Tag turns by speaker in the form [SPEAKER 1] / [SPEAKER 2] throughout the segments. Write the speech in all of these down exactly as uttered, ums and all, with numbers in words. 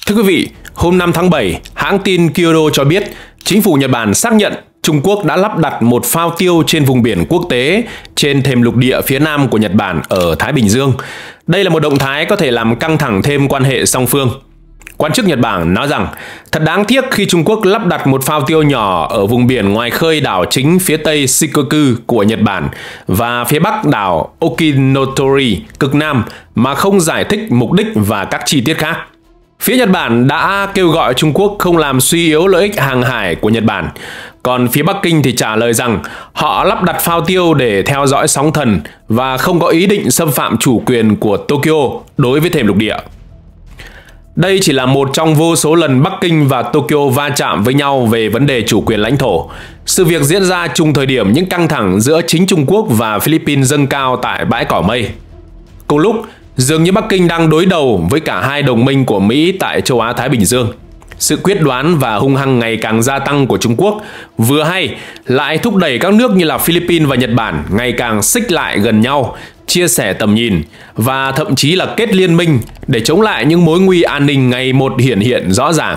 [SPEAKER 1] Thưa quý vị, hôm năm tháng bảy, hãng tin Kyodo cho biết chính phủ Nhật Bản xác nhận Trung Quốc đã lắp đặt một phao tiêu trên vùng biển quốc tế trên thềm lục địa phía nam của Nhật Bản ở Thái Bình Dương. Đây là một động thái có thể làm căng thẳng thêm quan hệ song phương. Quan chức Nhật Bản nói rằng thật đáng tiếc khi Trung Quốc lắp đặt một phao tiêu nhỏ ở vùng biển ngoài khơi đảo chính phía tây Shikoku của Nhật Bản và phía bắc đảo Okinotori cực nam mà không giải thích mục đích và các chi tiết khác. Phía Nhật Bản đã kêu gọi Trung Quốc không làm suy yếu lợi ích hàng hải của Nhật Bản. Còn phía Bắc Kinh thì trả lời rằng họ lắp đặt phao tiêu để theo dõi sóng thần và không có ý định xâm phạm chủ quyền của Tokyo đối với thềm lục địa. Đây chỉ là một trong vô số lần Bắc Kinh và Tokyo va chạm với nhau về vấn đề chủ quyền lãnh thổ. Sự việc diễn ra chung thời điểm những căng thẳng giữa chính Trung Quốc và Philippines dâng cao tại bãi cỏ mây. Cùng lúc, dường như Bắc Kinh đang đối đầu với cả hai đồng minh của Mỹ tại châu Á-Thái Bình Dương. Sự quyết đoán và hung hăng ngày càng gia tăng của Trung Quốc vừa hay lại thúc đẩy các nước như là Philippines và Nhật Bản ngày càng xích lại gần nhau, chia sẻ tầm nhìn và thậm chí là kết liên minh để chống lại những mối nguy an ninh ngày một hiển hiện rõ ràng.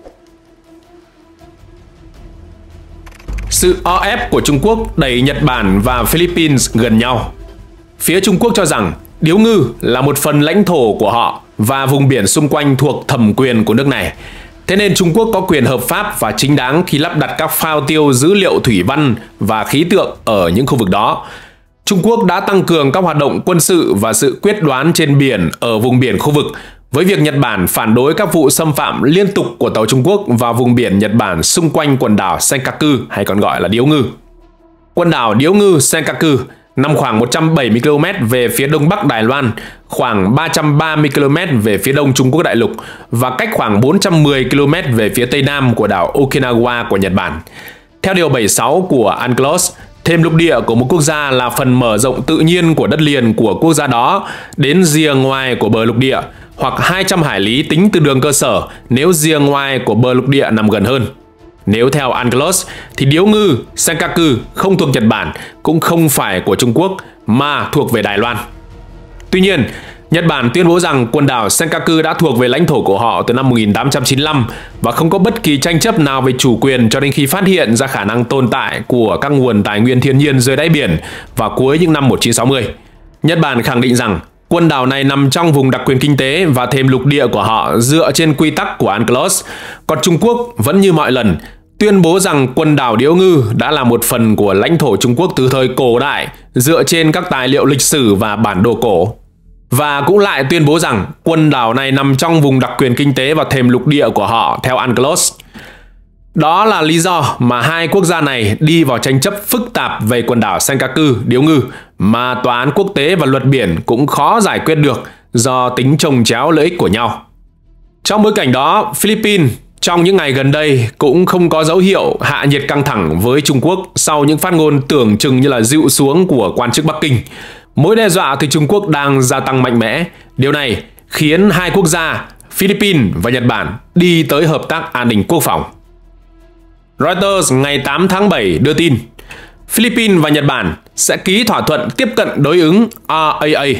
[SPEAKER 1] Sự o ép của Trung Quốc đẩy Nhật Bản và Philippines gần nhau. Phía Trung Quốc cho rằng Điếu Ngư là một phần lãnh thổ của họ và vùng biển xung quanh thuộc thẩm quyền của nước này. Thế nên Trung Quốc có quyền hợp pháp và chính đáng khi lắp đặt các phao tiêu dữ liệu thủy văn và khí tượng ở những khu vực đó. Trung Quốc đã tăng cường các hoạt động quân sự và sự quyết đoán trên biển ở vùng biển khu vực, với việc Nhật Bản phản đối các vụ xâm phạm liên tục của tàu Trung Quốc vào vùng biển Nhật Bản xung quanh quần đảo Senkaku hay còn gọi là Điếu Ngư. Quần đảo Điếu Ngư Senkaku nằm khoảng một trăm bảy mươi ki lô mét về phía đông bắc Đài Loan, khoảng ba trăm ba mươi ki lô mét về phía đông Trung Quốc đại lục và cách khoảng bốn trăm mười ki lô mét về phía tây nam của đảo Okinawa của Nhật Bản. Theo điều bảy mươi sáu của UNCLOS, thềm lục địa của một quốc gia là phần mở rộng tự nhiên của đất liền của quốc gia đó đến rìa ngoài của bờ lục địa, hoặc hai trăm hải lý tính từ đường cơ sở nếu rìa ngoài của bờ lục địa nằm gần hơn. Nếu theo UNCLOS thì Điếu Ngư Senkaku không thuộc Nhật Bản, cũng không phải của Trung Quốc mà thuộc về Đài Loan. Tuy nhiên, Nhật Bản tuyên bố rằng quần đảo Senkaku đã thuộc về lãnh thổ của họ từ năm một nghìn tám trăm chín mươi lăm và không có bất kỳ tranh chấp nào về chủ quyền cho đến khi phát hiện ra khả năng tồn tại của các nguồn tài nguyên thiên nhiên dưới đáy biển vào cuối những năm một nghìn chín trăm sáu mươi. Nhật Bản khẳng định rằng quần đảo này nằm trong vùng đặc quyền kinh tế và thềm lục địa của họ dựa trên quy tắc của UNCLOS, còn Trung Quốc vẫn như mọi lần tuyên bố rằng quần đảo Điếu Ngư đã là một phần của lãnh thổ Trung Quốc từ thời cổ đại dựa trên các tài liệu lịch sử và bản đồ cổ. Và cũng lại tuyên bố rằng quần đảo này nằm trong vùng đặc quyền kinh tế và thềm lục địa của họ theo UNCLOS. Đó là lý do mà hai quốc gia này đi vào tranh chấp phức tạp về quần đảo Senkaku, Điếu Ngư mà tòa án quốc tế và luật biển cũng khó giải quyết được do tính chồng chéo lợi ích của nhau. Trong bối cảnh đó, Philippines trong những ngày gần đây cũng không có dấu hiệu hạ nhiệt căng thẳng với Trung Quốc sau những phát ngôn tưởng chừng như là dịu xuống của quan chức Bắc Kinh. Mối đe dọa từ Trung Quốc đang gia tăng mạnh mẽ. Điều này khiến hai quốc gia Philippines và Nhật Bản đi tới hợp tác an ninh quốc phòng. Reuters ngày tám tháng bảy đưa tin Philippines và Nhật Bản sẽ ký thỏa thuận tiếp cận đối ứng R A A.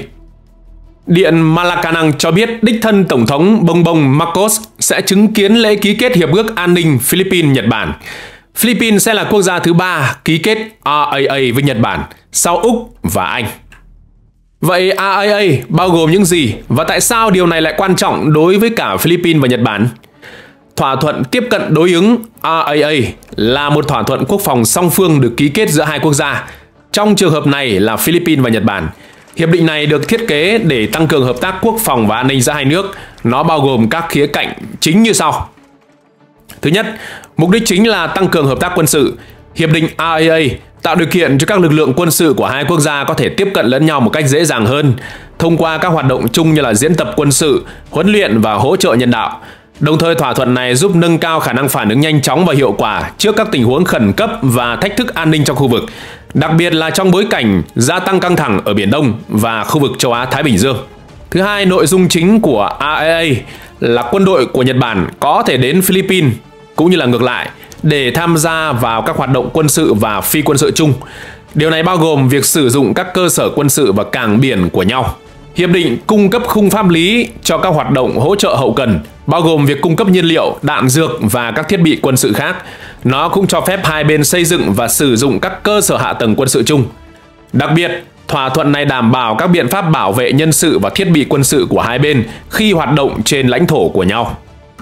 [SPEAKER 1] Điện Malacanang cho biết đích thân Tổng thống Bongbong Marcos sẽ chứng kiến lễ ký kết Hiệp ước An ninh Philippines-Nhật Bản. Philippines sẽ là quốc gia thứ ba ký kết R A A với Nhật Bản sau Úc và Anh. Vậy R A A bao gồm những gì và tại sao điều này lại quan trọng đối với cả Philippines và Nhật Bản? Thỏa thuận tiếp cận đối ứng R A A là một thỏa thuận quốc phòng song phương được ký kết giữa hai quốc gia. Trong trường hợp này là Philippines và Nhật Bản. Hiệp định này được thiết kế để tăng cường hợp tác quốc phòng và an ninh giữa hai nước. Nó bao gồm các khía cạnh chính như sau. Thứ nhất, mục đích chính là tăng cường hợp tác quân sự. Hiệp định R A A tạo điều kiện cho các lực lượng quân sự của hai quốc gia có thể tiếp cận lẫn nhau một cách dễ dàng hơn thông qua các hoạt động chung như là diễn tập quân sự, huấn luyện và hỗ trợ nhân đạo. Đồng thời thỏa thuận này giúp nâng cao khả năng phản ứng nhanh chóng và hiệu quả trước các tình huống khẩn cấp và thách thức an ninh trong khu vực, đặc biệt là trong bối cảnh gia tăng căng thẳng ở Biển Đông và khu vực châu Á-Thái Bình Dương. Thứ hai, nội dung chính của R A A là quân đội của Nhật Bản có thể đến Philippines cũng như là ngược lại để tham gia vào các hoạt động quân sự và phi quân sự chung. Điều này bao gồm việc sử dụng các cơ sở quân sự và cảng biển của nhau. Hiệp định cung cấp khung pháp lý cho các hoạt động hỗ trợ hậu cần, bao gồm việc cung cấp nhiên liệu, đạn dược và các thiết bị quân sự khác. Nó cũng cho phép hai bên xây dựng và sử dụng các cơ sở hạ tầng quân sự chung. Đặc biệt, thỏa thuận này đảm bảo các biện pháp bảo vệ nhân sự và thiết bị quân sự của hai bên khi hoạt động trên lãnh thổ của nhau.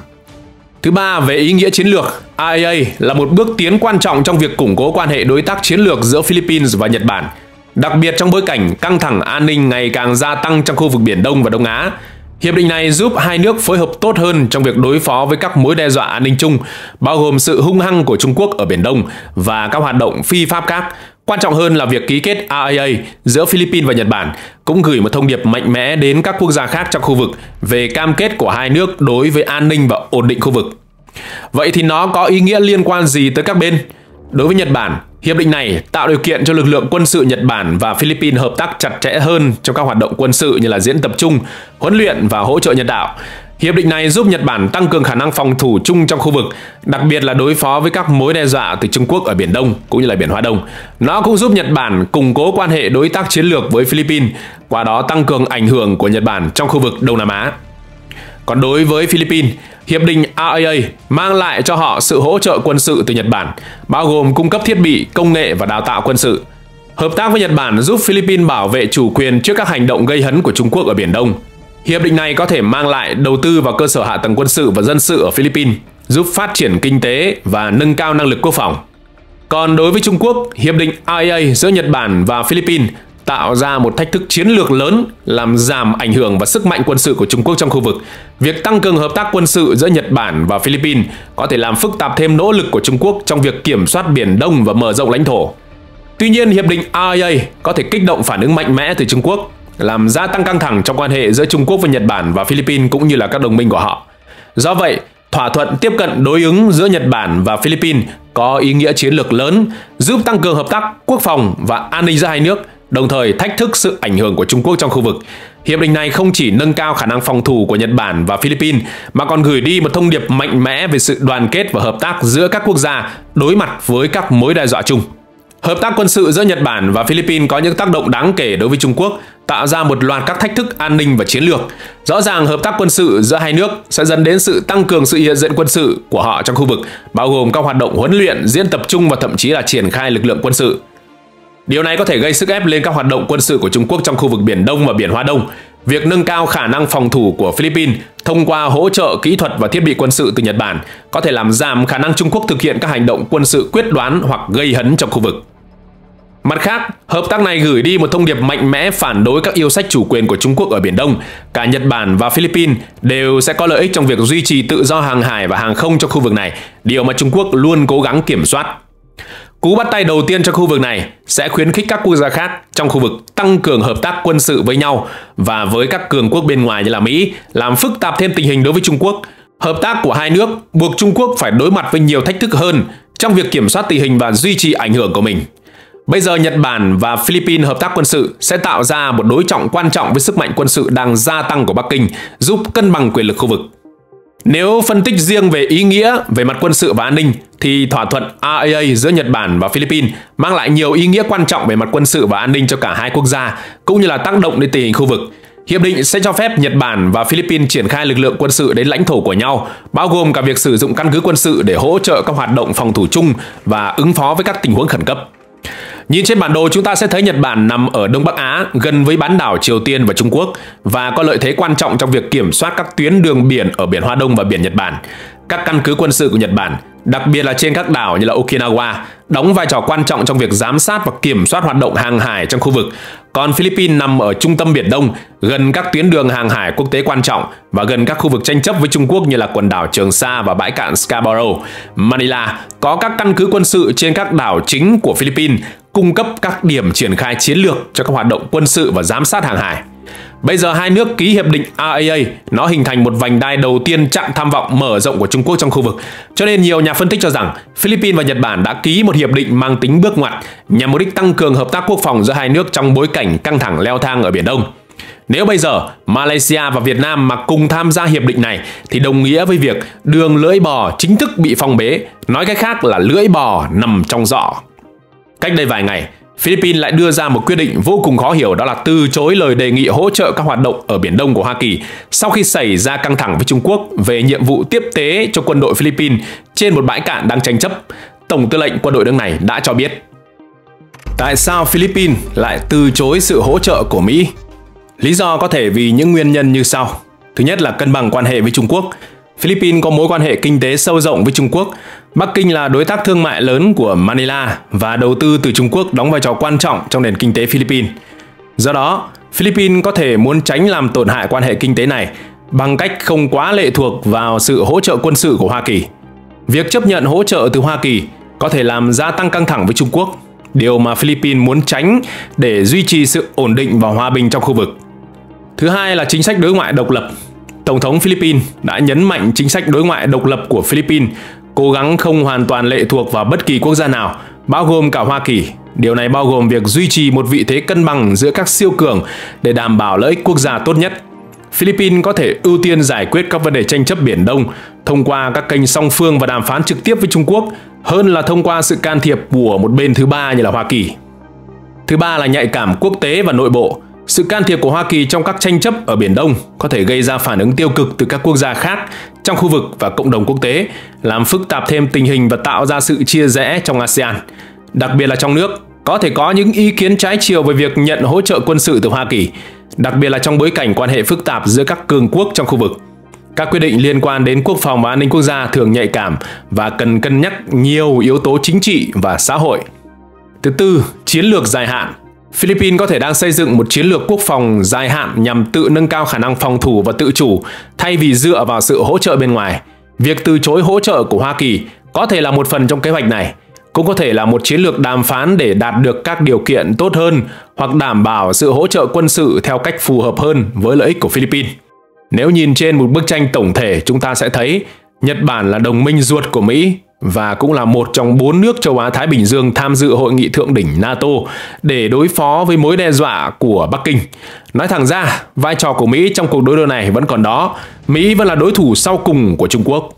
[SPEAKER 1] Thứ ba, về ý nghĩa chiến lược, i a a là một bước tiến quan trọng trong việc củng cố quan hệ đối tác chiến lược giữa Philippines và Nhật Bản, đặc biệt trong bối cảnh căng thẳng an ninh ngày càng gia tăng trong khu vực Biển Đông và Đông Á. Hiệp định này giúp hai nước phối hợp tốt hơn trong việc đối phó với các mối đe dọa an ninh chung, bao gồm sự hung hăng của Trung Quốc ở Biển Đông và các hoạt động phi pháp khác. Quan trọng hơn là việc ký kết i a a giữa Philippines và Nhật Bản cũng gửi một thông điệp mạnh mẽ đến các quốc gia khác trong khu vực về cam kết của hai nước đối với an ninh và ổn định khu vực. Vậy thì nó có ý nghĩa liên quan gì tới các bên? Đối với Nhật Bản, hiệp định này tạo điều kiện cho lực lượng quân sự Nhật Bản và Philippines hợp tác chặt chẽ hơn trong các hoạt động quân sự như là diễn tập chung, huấn luyện và hỗ trợ nhân đạo. Hiệp định này giúp Nhật Bản tăng cường khả năng phòng thủ chung trong khu vực, đặc biệt là đối phó với các mối đe dọa từ Trung Quốc ở Biển Đông cũng như là Biển Hoa Đông. Nó cũng giúp Nhật Bản củng cố quan hệ đối tác chiến lược với Philippines, qua đó tăng cường ảnh hưởng của Nhật Bản trong khu vực Đông Nam Á. Còn đối với Philippines, hiệp định i a a mang lại cho họ sự hỗ trợ quân sự từ Nhật Bản, bao gồm cung cấp thiết bị, công nghệ và đào tạo quân sự. Hợp tác với Nhật Bản giúp Philippines bảo vệ chủ quyền trước các hành động gây hấn của Trung Quốc ở Biển Đông. Hiệp định này có thể mang lại đầu tư vào cơ sở hạ tầng quân sự và dân sự ở Philippines, giúp phát triển kinh tế và nâng cao năng lực quốc phòng. Còn đối với Trung Quốc, hiệp định i a a giữa Nhật Bản và Philippines tạo ra một thách thức chiến lược lớn, làm giảm ảnh hưởng và sức mạnh quân sự của Trung Quốc trong khu vực. Việc tăng cường hợp tác quân sự giữa Nhật Bản và Philippines có thể làm phức tạp thêm nỗ lực của Trung Quốc trong việc kiểm soát Biển Đông và mở rộng lãnh thổ. Tuy nhiên, hiệp định i a a có thể kích động phản ứng mạnh mẽ từ Trung Quốc, làm gia tăng căng thẳng trong quan hệ giữa Trung Quốc với Nhật Bản và Philippines cũng như là các đồng minh của họ. Do vậy, thỏa thuận tiếp cận đối ứng giữa Nhật Bản và Philippines có ý nghĩa chiến lược lớn, giúp tăng cường hợp tác quốc phòng và an ninh giữa hai nước, đồng thời thách thức sự ảnh hưởng của Trung Quốc trong khu vực. Hiệp định này không chỉ nâng cao khả năng phòng thủ của Nhật Bản và Philippines mà còn gửi đi một thông điệp mạnh mẽ về sự đoàn kết và hợp tác giữa các quốc gia đối mặt với các mối đe dọa chung. Hợp tác quân sự giữa Nhật Bản và Philippines có những tác động đáng kể đối với Trung Quốc, tạo ra một loạt các thách thức an ninh và chiến lược. Rõ ràng hợp tác quân sự giữa hai nước sẽ dẫn đến sự tăng cường sự hiện diện quân sự của họ trong khu vực, bao gồm các hoạt động huấn luyện, diễn tập chung và thậm chí là triển khai lực lượng quân sự. Điều này có thể gây sức ép lên các hoạt động quân sự của Trung Quốc trong khu vực Biển Đông và Biển Hoa Đông. Việc nâng cao khả năng phòng thủ của Philippines thông qua hỗ trợ kỹ thuật và thiết bị quân sự từ Nhật Bản có thể làm giảm khả năng Trung Quốc thực hiện các hành động quân sự quyết đoán hoặc gây hấn trong khu vực. Mặt khác, hợp tác này gửi đi một thông điệp mạnh mẽ phản đối các yêu sách chủ quyền của Trung Quốc ở Biển Đông. Cả Nhật Bản và Philippines đều sẽ có lợi ích trong việc duy trì tự do hàng hải và hàng không trong khu vực này, điều mà Trung Quốc luôn cố gắng kiểm soát. Cú bắt tay đầu tiên cho khu vực này sẽ khuyến khích các quốc gia khác trong khu vực tăng cường hợp tác quân sự với nhau và với các cường quốc bên ngoài như là Mỹ, làm phức tạp thêm tình hình đối với Trung Quốc. Hợp tác của hai nước buộc Trung Quốc phải đối mặt với nhiều thách thức hơn trong việc kiểm soát tình hình và duy trì ảnh hưởng của mình. Bây giờ Nhật Bản và Philippines hợp tác quân sự sẽ tạo ra một đối trọng quan trọng với sức mạnh quân sự đang gia tăng của Bắc Kinh, giúp cân bằng quyền lực khu vực. Nếu phân tích riêng về ý nghĩa về mặt quân sự và an ninh, thì thỏa thuận i a a giữa Nhật Bản và Philippines mang lại nhiều ý nghĩa quan trọng về mặt quân sự và an ninh cho cả hai quốc gia, cũng như là tác động đến tình hình khu vực. Hiệp định sẽ cho phép Nhật Bản và Philippines triển khai lực lượng quân sự đến lãnh thổ của nhau, bao gồm cả việc sử dụng căn cứ quân sự để hỗ trợ các hoạt động phòng thủ chung và ứng phó với các tình huống khẩn cấp. Nhìn trên bản đồ, chúng ta sẽ thấy Nhật Bản nằm ở Đông Bắc Á, gần với bán đảo Triều Tiên và Trung Quốc, và có lợi thế quan trọng trong việc kiểm soát các tuyến đường biển ở Biển Hoa Đông và Biển Nhật Bản. Các căn cứ quân sự của Nhật Bản, đặc biệt là trên các đảo như là Okinawa, đóng vai trò quan trọng trong việc giám sát và kiểm soát hoạt động hàng hải trong khu vực. Còn Philippines nằm ở trung tâm Biển Đông, gần các tuyến đường hàng hải quốc tế quan trọng và gần các khu vực tranh chấp với Trung Quốc như là quần đảo Trường Sa và bãi cạn Scarborough. Manila có các căn cứ quân sự trên các đảo chính của Philippines, cung cấp các điểm triển khai chiến lược cho các hoạt động quân sự và giám sát hàng hải. Bây giờ hai nước ký hiệp định i a a, nó hình thành một vành đai đầu tiên chặn tham vọng mở rộng của Trung Quốc trong khu vực. Cho nên nhiều nhà phân tích cho rằng Philippines và Nhật Bản đã ký một hiệp định mang tính bước ngoặt nhằm mục đích tăng cường hợp tác quốc phòng giữa hai nước trong bối cảnh căng thẳng leo thang ở Biển Đông. Nếu bây giờ Malaysia và Việt Nam mà cùng tham gia hiệp định này thì đồng nghĩa với việc đường lưỡi bò chính thức bị phong bế, nói cách khác là lưỡi bò nằm trong giỏ. Cách đây vài ngày, Philippines lại đưa ra một quyết định vô cùng khó hiểu, đó là từ chối lời đề nghị hỗ trợ các hoạt động ở Biển Đông của Hoa Kỳ sau khi xảy ra căng thẳng với Trung Quốc về nhiệm vụ tiếp tế cho quân đội Philippines trên một bãi cạn đang tranh chấp. Tổng tư lệnh quân đội nước này đã cho biết. Tại sao Philippines lại từ chối sự hỗ trợ của Mỹ? Lý do có thể vì những nguyên nhân như sau. Thứ nhất là cân bằng quan hệ với Trung Quốc. Philippines có mối quan hệ kinh tế sâu rộng với Trung Quốc. Bắc Kinh là đối tác thương mại lớn của Manila và đầu tư từ Trung Quốc đóng vai trò quan trọng trong nền kinh tế Philippines. Do đó, Philippines có thể muốn tránh làm tổn hại quan hệ kinh tế này bằng cách không quá lệ thuộc vào sự hỗ trợ quân sự của Hoa Kỳ. Việc chấp nhận hỗ trợ từ Hoa Kỳ có thể làm gia tăng căng thẳng với Trung Quốc, điều mà Philippines muốn tránh để duy trì sự ổn định và hòa bình trong khu vực. Thứ hai là chính sách đối ngoại độc lập. Tổng thống Philippines đã nhấn mạnh chính sách đối ngoại độc lập của Philippines, cố gắng không hoàn toàn lệ thuộc vào bất kỳ quốc gia nào, bao gồm cả Hoa Kỳ. Điều này bao gồm việc duy trì một vị thế cân bằng giữa các siêu cường để đảm bảo lợi ích quốc gia tốt nhất. Philippines có thể ưu tiên giải quyết các vấn đề tranh chấp Biển Đông thông qua các kênh song phương và đàm phán trực tiếp với Trung Quốc hơn là thông qua sự can thiệp của một bên thứ ba như là Hoa Kỳ. Thứ ba là nhạy cảm quốc tế và nội bộ. Sự can thiệp của Hoa Kỳ trong các tranh chấp ở Biển Đông có thể gây ra phản ứng tiêu cực từ các quốc gia khác trong khu vực và cộng đồng quốc tế, làm phức tạp thêm tình hình và tạo ra sự chia rẽ trong a sê an. Đặc biệt là trong nước, có thể có những ý kiến trái chiều về việc nhận hỗ trợ quân sự từ Hoa Kỳ, đặc biệt là trong bối cảnh quan hệ phức tạp giữa các cường quốc trong khu vực. Các quyết định liên quan đến quốc phòng và an ninh quốc gia thường nhạy cảm và cần cân nhắc nhiều yếu tố chính trị và xã hội. Thứ tư, chiến lược dài hạn. Philippines có thể đang xây dựng một chiến lược quốc phòng dài hạn nhằm tự nâng cao khả năng phòng thủ và tự chủ thay vì dựa vào sự hỗ trợ bên ngoài. Việc từ chối hỗ trợ của Hoa Kỳ có thể là một phần trong kế hoạch này, cũng có thể là một chiến lược đàm phán để đạt được các điều kiện tốt hơn hoặc đảm bảo sự hỗ trợ quân sự theo cách phù hợp hơn với lợi ích của Philippines. Nếu nhìn trên một bức tranh tổng thể, chúng ta sẽ thấy Nhật Bản là đồng minh ruột của Mỹ và cũng là một trong bốn nước châu Á-Thái Bình Dương tham dự hội nghị thượng đỉnh NATO để đối phó với mối đe dọa của Bắc Kinh. Nói thẳng ra, vai trò của Mỹ trong cuộc đối đầu này vẫn còn đó. Mỹ vẫn là đối thủ sau cùng của Trung Quốc.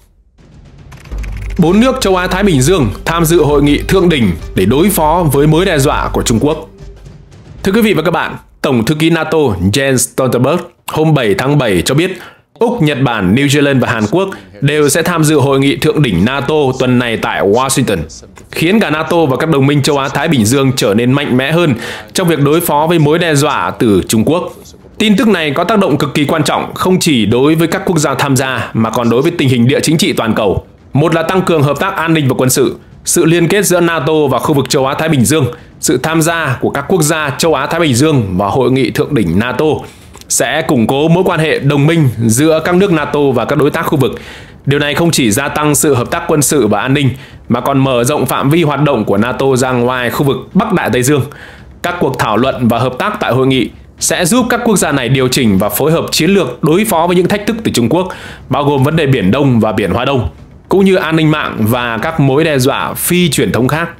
[SPEAKER 1] Bốn nước châu Á-Thái Bình Dương tham dự hội nghị thượng đỉnh để đối phó với mối đe dọa của Trung Quốc. Thưa quý vị và các bạn, Tổng thư ký NATO Jens Stoltenberg hôm bảy tháng bảy cho biết Úc, Nhật Bản, New Zealand và Hàn Quốc đều sẽ tham dự hội nghị thượng đỉnh NATO tuần này tại Washington, khiến cả NATO và các đồng minh châu Á-Thái Bình Dương trở nên mạnh mẽ hơn trong việc đối phó với mối đe dọa từ Trung Quốc. Tin tức này có tác động cực kỳ quan trọng không chỉ đối với các quốc gia tham gia mà còn đối với tình hình địa chính trị toàn cầu. Một là tăng cường hợp tác an ninh và quân sự, sự liên kết giữa NATO và khu vực châu Á-Thái Bình Dương, sự tham gia của các quốc gia châu Á-Thái Bình Dương vào hội nghị thượng đỉnh NATO sẽ củng cố mối quan hệ đồng minh giữa các nước NATO và các đối tác khu vực. Điều này không chỉ gia tăng sự hợp tác quân sự và an ninh mà còn mở rộng phạm vi hoạt động của NATO ra ngoài khu vực Bắc Đại Tây Dương. Các cuộc thảo luận và hợp tác tại hội nghị sẽ giúp các quốc gia này điều chỉnh và phối hợp chiến lược đối phó với những thách thức từ Trung Quốc, bao gồm vấn đề Biển Đông và Biển Hoa Đông, cũng như an ninh mạng và các mối đe dọa phi truyền thống khác.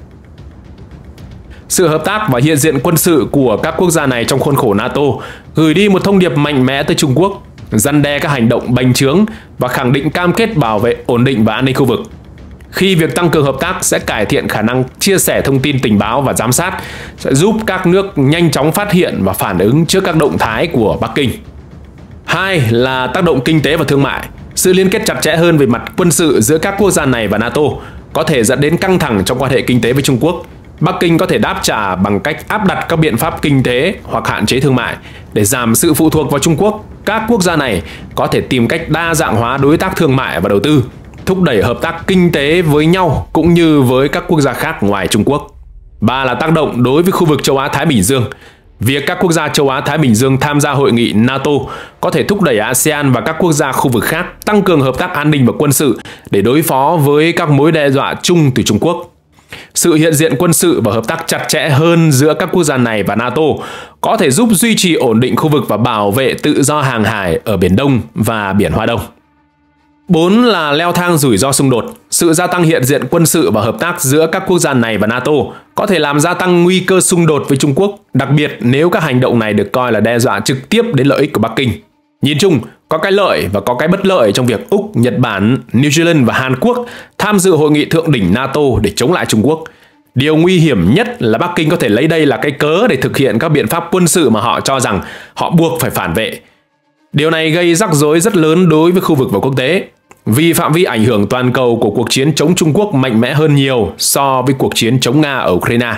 [SPEAKER 1] Sự hợp tác và hiện diện quân sự của các quốc gia này trong khuôn khổ NATO gửi đi một thông điệp mạnh mẽ tới Trung Quốc, răn đe các hành động bành trướng và khẳng định cam kết bảo vệ ổn định và an ninh khu vực. Khi việc tăng cường hợp tác sẽ cải thiện khả năng chia sẻ thông tin tình báo và giám sát, sẽ giúp các nước nhanh chóng phát hiện và phản ứng trước các động thái của Bắc Kinh. Hai là tác động kinh tế và thương mại. Sự liên kết chặt chẽ hơn về mặt quân sự giữa các quốc gia này và NATO có thể dẫn đến căng thẳng trong quan hệ kinh tế với Trung Quốc. Bắc Kinh có thể đáp trả bằng cách áp đặt các biện pháp kinh tế hoặc hạn chế thương mại để giảm sự phụ thuộc vào Trung Quốc. Các quốc gia này có thể tìm cách đa dạng hóa đối tác thương mại và đầu tư, thúc đẩy hợp tác kinh tế với nhau cũng như với các quốc gia khác ngoài Trung Quốc. Ba là tác động đối với khu vực châu Á-Thái Bình Dương. Việc các quốc gia châu Á-Thái Bình Dương tham gia hội nghị NATO có thể thúc đẩy a sê an và các quốc gia khu vực khác tăng cường hợp tác an ninh và quân sự để đối phó với các mối đe dọa chung từ Trung Quốc. Sự hiện diện quân sự và hợp tác chặt chẽ hơn giữa các quốc gia này và NATO có thể giúp duy trì ổn định khu vực và bảo vệ tự do hàng hải ở Biển Đông và Biển Hoa Đông. Bốn là leo thang rủi ro xung đột. Sự gia tăng hiện diện quân sự và hợp tác giữa các quốc gia này và NATO có thể làm gia tăng nguy cơ xung đột với Trung Quốc, đặc biệt nếu các hành động này được coi là đe dọa trực tiếp đến lợi ích của Bắc Kinh. Nhìn chung, có cái lợi và có cái bất lợi trong việc Úc, Nhật Bản, New Zealand và Hàn Quốc tham dự hội nghị thượng đỉnh NATO để chống lại Trung Quốc. Điều nguy hiểm nhất là Bắc Kinh có thể lấy đây là cái cớ để thực hiện các biện pháp quân sự mà họ cho rằng họ buộc phải phản vệ. Điều này gây rắc rối rất lớn đối với khu vực và quốc tế, vì phạm vi ảnh hưởng toàn cầu của cuộc chiến chống Trung Quốc mạnh mẽ hơn nhiều so với cuộc chiến chống Nga ở Ukraine.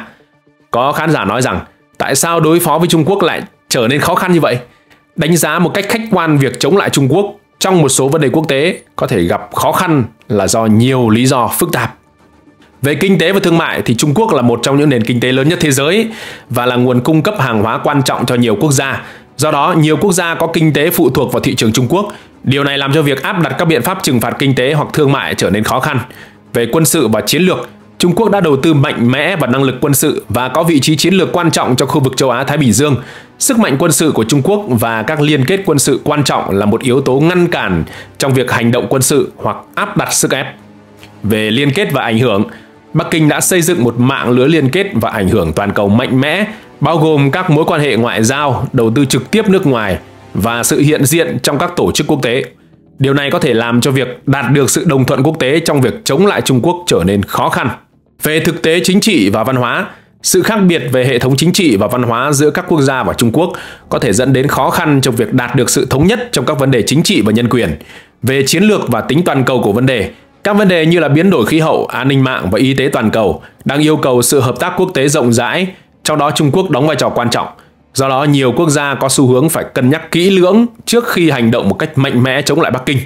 [SPEAKER 1] Có khán giả nói rằng, tại sao đối phó với Trung Quốc lại trở nên khó khăn như vậy? Đánh giá một cách khách quan việc chống lại Trung Quốc trong một số vấn đề quốc tế có thể gặp khó khăn là do nhiều lý do phức tạp. Về kinh tế và thương mại thì Trung Quốc là một trong những nền kinh tế lớn nhất thế giới và là nguồn cung cấp hàng hóa quan trọng cho nhiều quốc gia. Do đó, nhiều quốc gia có kinh tế phụ thuộc vào thị trường Trung Quốc. Điều này làm cho việc áp đặt các biện pháp trừng phạt kinh tế hoặc thương mại trở nên khó khăn. Về quân sự và chiến lược, Trung Quốc đã đầu tư mạnh mẽ vào năng lực quân sự và có vị trí chiến lược quan trọng trong khu vực châu Á-Thái Bình Dương. Sức mạnh quân sự của Trung Quốc và các liên kết quân sự quan trọng là một yếu tố ngăn cản trong việc hành động quân sự hoặc áp đặt sức ép. Về liên kết và ảnh hưởng, Bắc Kinh đã xây dựng một mạng lưới liên kết và ảnh hưởng toàn cầu mạnh mẽ, bao gồm các mối quan hệ ngoại giao, đầu tư trực tiếp nước ngoài và sự hiện diện trong các tổ chức quốc tế. Điều này có thể làm cho việc đạt được sự đồng thuận quốc tế trong việc chống lại Trung Quốc trở nên khó khăn. Về thực tế chính trị và văn hóa, sự khác biệt về hệ thống chính trị và văn hóa giữa các quốc gia và Trung Quốc có thể dẫn đến khó khăn trong việc đạt được sự thống nhất trong các vấn đề chính trị và nhân quyền. Về chiến lược và tính toàn cầu của vấn đề, các vấn đề như là biến đổi khí hậu, an ninh mạng và y tế toàn cầu đang yêu cầu sự hợp tác quốc tế rộng rãi, trong đó Trung Quốc đóng vai trò quan trọng. Do đó, nhiều quốc gia có xu hướng phải cân nhắc kỹ lưỡng trước khi hành động một cách mạnh mẽ chống lại Bắc Kinh.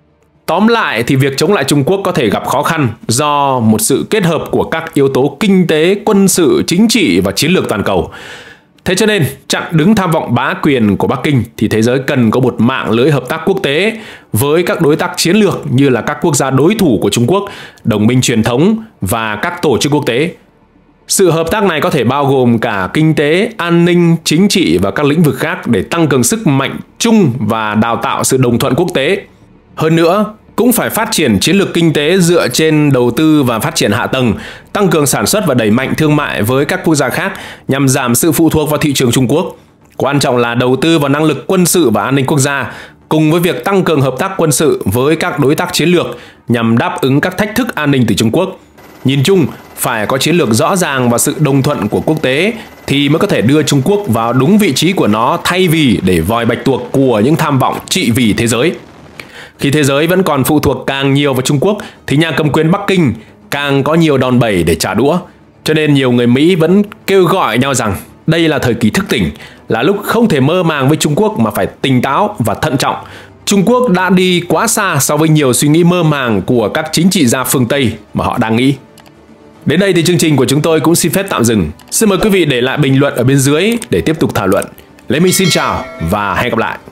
[SPEAKER 1] Tóm lại thì việc chống lại Trung Quốc có thể gặp khó khăn do một sự kết hợp của các yếu tố kinh tế, quân sự, chính trị và chiến lược toàn cầu. Thế cho nên, chặn đứng tham vọng bá quyền của Bắc Kinh thì thế giới cần có một mạng lưới hợp tác quốc tế với các đối tác chiến lược như là các quốc gia đối thủ của Trung Quốc, đồng minh truyền thống và các tổ chức quốc tế. Sự hợp tác này có thể bao gồm cả kinh tế, an ninh, chính trị và các lĩnh vực khác để tăng cường sức mạnh chung và đào tạo sự đồng thuận quốc tế. Hơn nữa, cũng phải phát triển chiến lược kinh tế dựa trên đầu tư và phát triển hạ tầng, tăng cường sản xuất và đẩy mạnh thương mại với các quốc gia khác nhằm giảm sự phụ thuộc vào thị trường Trung Quốc. Quan trọng là đầu tư vào năng lực quân sự và an ninh quốc gia, cùng với việc tăng cường hợp tác quân sự với các đối tác chiến lược nhằm đáp ứng các thách thức an ninh từ Trung Quốc. Nhìn chung, phải có chiến lược rõ ràng và sự đồng thuận của quốc tế thì mới có thể đưa Trung Quốc vào đúng vị trí của nó thay vì để vòi bạch tuộc của những tham vọng trị vì thế giới. Khi thế giới vẫn còn phụ thuộc càng nhiều vào Trung Quốc thì nhà cầm quyền Bắc Kinh càng có nhiều đòn bẩy để trả đũa. Cho nên nhiều người Mỹ vẫn kêu gọi nhau rằng đây là thời kỳ thức tỉnh, là lúc không thể mơ màng với Trung Quốc mà phải tỉnh táo và thận trọng. Trung Quốc đã đi quá xa so với nhiều suy nghĩ mơ màng của các chính trị gia phương Tây mà họ đang nghĩ. Đến đây thì chương trình của chúng tôi cũng xin phép tạm dừng. Xin mời quý vị để lại bình luận ở bên dưới để tiếp tục thảo luận. Lê Minh xin chào và hẹn gặp lại.